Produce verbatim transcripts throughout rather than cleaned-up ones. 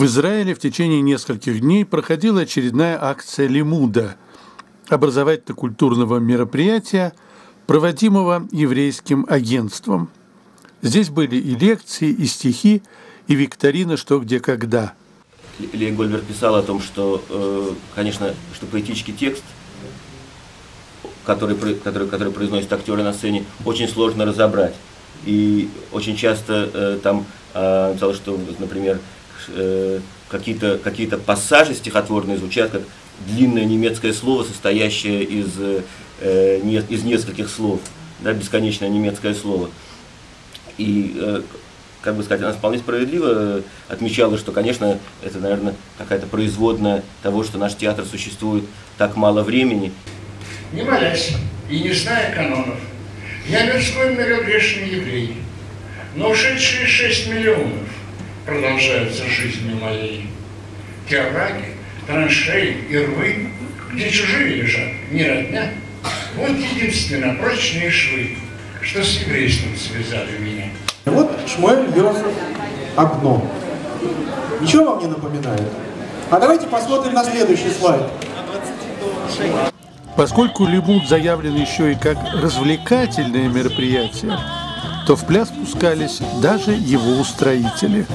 В Израиле в течение нескольких дней проходила очередная акция «Лимуда» – образовательно-культурного мероприятия, проводимого еврейским агентством. Здесь были и лекции, и стихи, и викторина «Что, где, когда». Лея Гольберг писал о том, что, конечно, что поэтический текст, который, который, который произносят актеры на сцене, очень сложно разобрать. И очень часто там написал, что, например, какие-то какие-то пассажи стихотворные звучат как длинное немецкое слово, состоящее из, из нескольких слов, да, бесконечное немецкое слово. И, как бы сказать, она вполне справедливо отмечала, что, конечно, это, наверное, какая-то производная того, что наш театр существует так мало времени. Не молясь и не зная канонов, я мирской многогрешный еврей, но ушедшие шесть миллионов продолжаются жизнью моей. Те овраги, траншеи и рвы, где чужие лежат, не родня, вот единственно прочные швы, что с еврейством связали меня. Вот Шмуэль Йозеф «Окно». Ничего вам не напоминает? А давайте посмотрим на следующий слайд. Поскольку «Лимуд» заявлен еще и как развлекательное мероприятие, то в пляс пускались даже его устроители.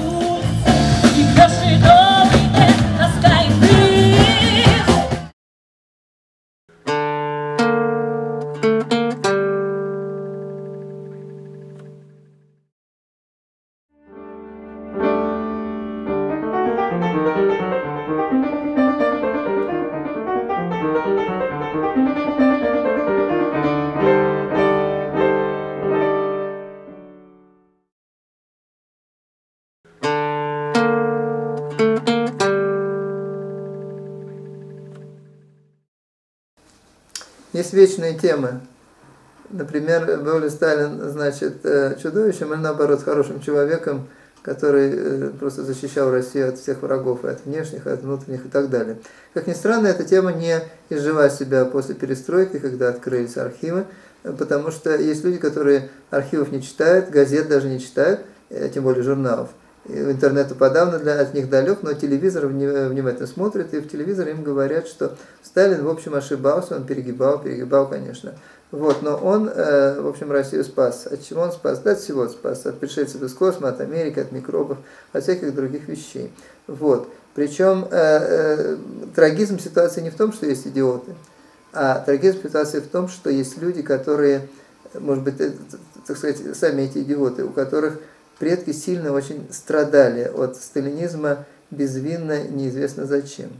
Есть вечные темы. Например, был ли Сталин, значит, чудовищем или, наоборот, хорошим человеком, который просто защищал Россию от всех врагов, и от внешних, и от внутренних и так далее. Как ни странно, эта тема не изжила себя после перестройки, когда открылись архивы, потому что есть люди, которые архивов не читают, газет даже не читают, тем более журналов. Интернету подавно для, от них далек, но телевизор внимательно смотрит, и в телевизоре им говорят, что Сталин, в общем, ошибался, он перегибал, перегибал, конечно. Вот, но он, э, в общем, Россию спас. От чего он спас? Да, от всего спас. От пришельцев из космоса, от Америки, от микробов, от всяких других вещей. Вот. Причем э, э, трагизм ситуации не в том, что есть идиоты, а трагизм ситуации в том, что есть люди, которые, может быть, э, так сказать, сами эти идиоты, у которых предки сильно очень страдали от сталинизма безвинно, неизвестно зачем.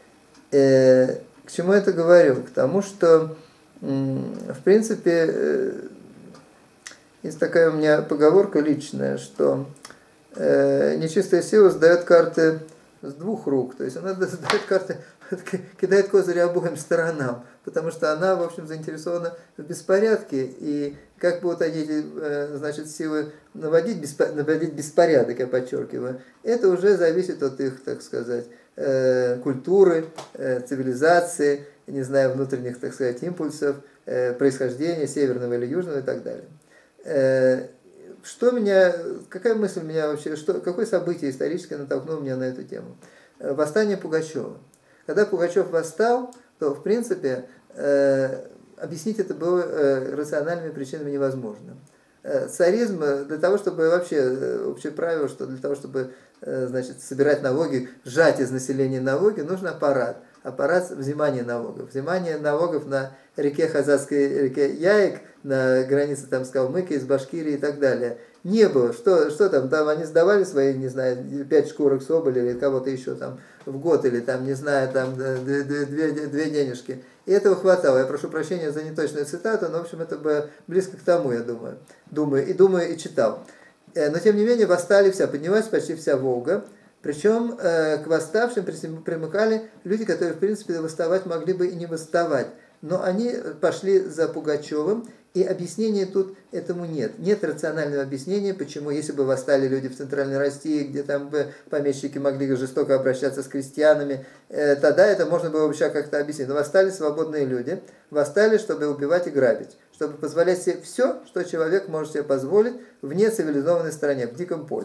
Э, к чему я это говорю? К тому, что, в принципе, есть такая у меня поговорка личная, что э, нечистая сила сдает карты с двух рук. То есть она сдает карты, кидает козыри обоим сторонам, потому что она, в общем, заинтересована в беспорядке, и как будут они, значит, силы наводить, беспо, наводить беспорядок, я подчеркиваю, это уже зависит от их, так сказать, культуры, цивилизации, не знаю, внутренних, так сказать, импульсов, происхождения северного или южного и так далее. Что меня, какая мысль меня вообще, что, какое событие историческое натолкнуло меня на эту тему? Восстание Пугачева. Когда Пугачев восстал, то, в принципе, э, объяснить это было э, рациональными причинами невозможно. Э, царизм, для того, чтобы вообще, э, общее правило, что для того, чтобы э, значит, собирать налоги, сжать из населения налоги, нужен аппарат. Аппарат взимания налогов. Взимание налогов на реке Хазарской, реке Яик, на границе там с Калмыкией, с Башкирией и так далее. Не было. Что, что там? Там они сдавали свои, не знаю, пять шкурок соболя или кого-то еще там в год, или там, не знаю, там две, две, две денежки. И этого хватало. Я прошу прощения за неточную цитату, но, в общем, это было близко к тому, я думаю. Думаю, и думаю, и читал. Но, тем не менее, восстали вся, поднялась почти вся Волга. Причем к восставшим примыкали люди, которые, в принципе, восставать могли бы и не восставать. Но они пошли за Пугачевым, и объяснения тут этому нет. Нет рационального объяснения, почему, если бы восстали люди в Центральной России, где там бы помещики могли жестоко обращаться с крестьянами, тогда это можно было бы еще как-то объяснить. Но восстали свободные люди, восстали, чтобы убивать и грабить, чтобы позволять себе все, что человек может себе позволить вне цивилизованной стране, в диком поле.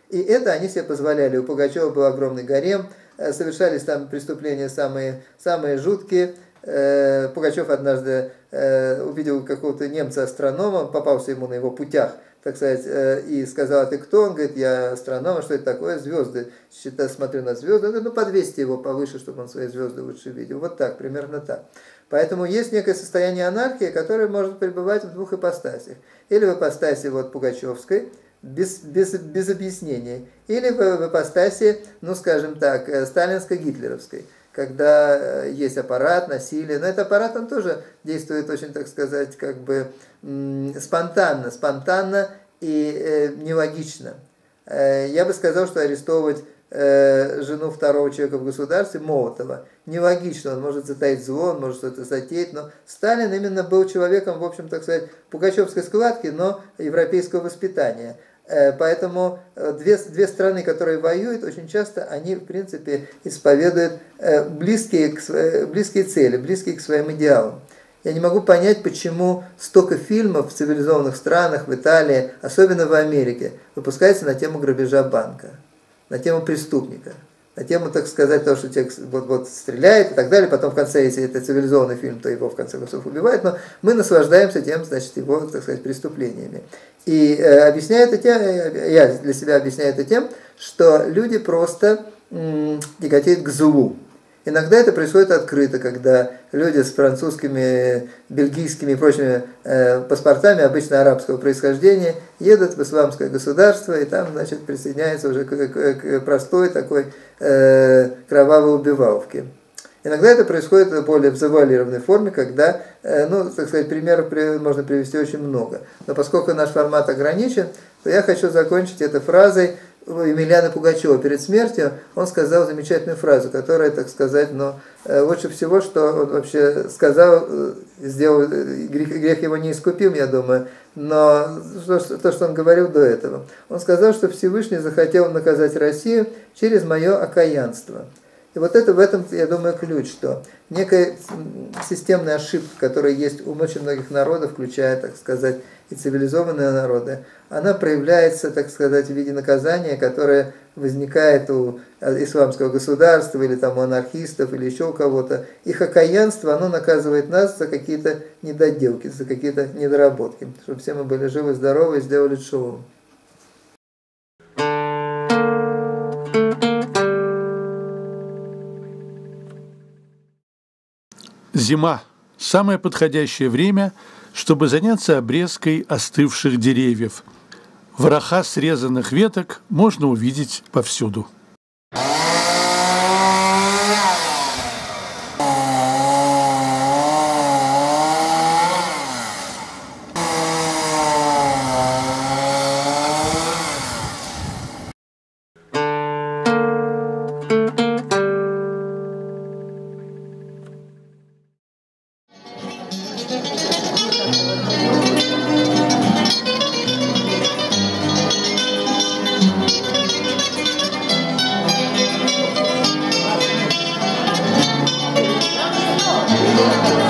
И это они себе позволяли. У Пугачева был огромный гарем, совершались там преступления самые, самые жуткие. Пугачев однажды увидел какого-то немца-астронома, попался ему на его путях, так сказать, и сказал: а ты кто? Он говорит: я астроном. А что это такое? Звезды. Считаю, смотрю на звезды. Он говорит: ну подвесьте его повыше, чтобы он свои звезды лучше видел. Вот так, примерно так. Поэтому есть некое состояние анархии, которое может пребывать в двух ипостасях. Или в ипостаси вот пугачевской, без, без, без объяснений, или в, в ипостаси, ну скажем так, сталинско-гитлеровской, когда есть аппарат, насилие. Но этот аппарат, он тоже действует очень, так сказать, как бы спонтанно, спонтанно и э, нелогично. Э, я бы сказал, что арестовывать э, жену второго человека в государстве, Молотова, нелогично. Он может затаить зло, он может что-то затеять, но Сталин именно был человеком, в общем, так сказать, пугачевской складки, но европейского воспитания. Поэтому две, две страны, которые воюют, очень часто они, в принципе, исповедуют близкие, к, близкие цели, близкие к своим идеалам. Я не могу понять, почему столько фильмов в цивилизованных странах, в Италии, особенно в Америке, выпускается на тему грабежа банка, на тему преступника, на тему, так сказать, того, что человек вот, вот стреляет и так далее. Потом в конце, если это цивилизованный фильм, то его в конце концов убивают, но мы наслаждаемся тем, значит, его, так сказать, преступлениями. И э, объясняю это тем, я для себя объясняю это тем, что люди просто м, тяготеют к злу. Иногда это происходит открыто, когда люди с французскими, бельгийскими и прочими э, паспортами, обычно арабского происхождения, едут в исламское государство и там, значит, присоединяются уже к, к, к простой такой э, кровавой убиваловке. Иногда это происходит в более в завуалированной форме, когда, э, ну, так сказать, примеров при, можно привести очень много. Но поскольку наш формат ограничен, то я хочу закончить этой фразой Емельяна Пугачева. Перед смертью он сказал замечательную фразу, которая, так сказать, ну, лучше всего, что он вообще сказал, сделал, грех, грех его не искупил, я думаю, но то, то, что он говорил до этого. Он сказал, что Всевышний захотел наказать Россию через мое окаянство. И вот это в этом, я думаю, ключ, что некая системная ошибка, которая есть у очень многих народов, включая, так сказать, и цивилизованные народы, она проявляется, так сказать, в виде наказания, которое возникает у исламского государства, или там у анархистов, или еще у кого-то. Их окаянство, оно наказывает нас за какие-то недоделки, за какие-то недоработки, чтобы все мы были живы, здоровы и сделали шоу. Зима – самое подходящее время, чтобы заняться обрезкой остывших деревьев. Вороха срезанных веток можно увидеть повсюду. Thank you.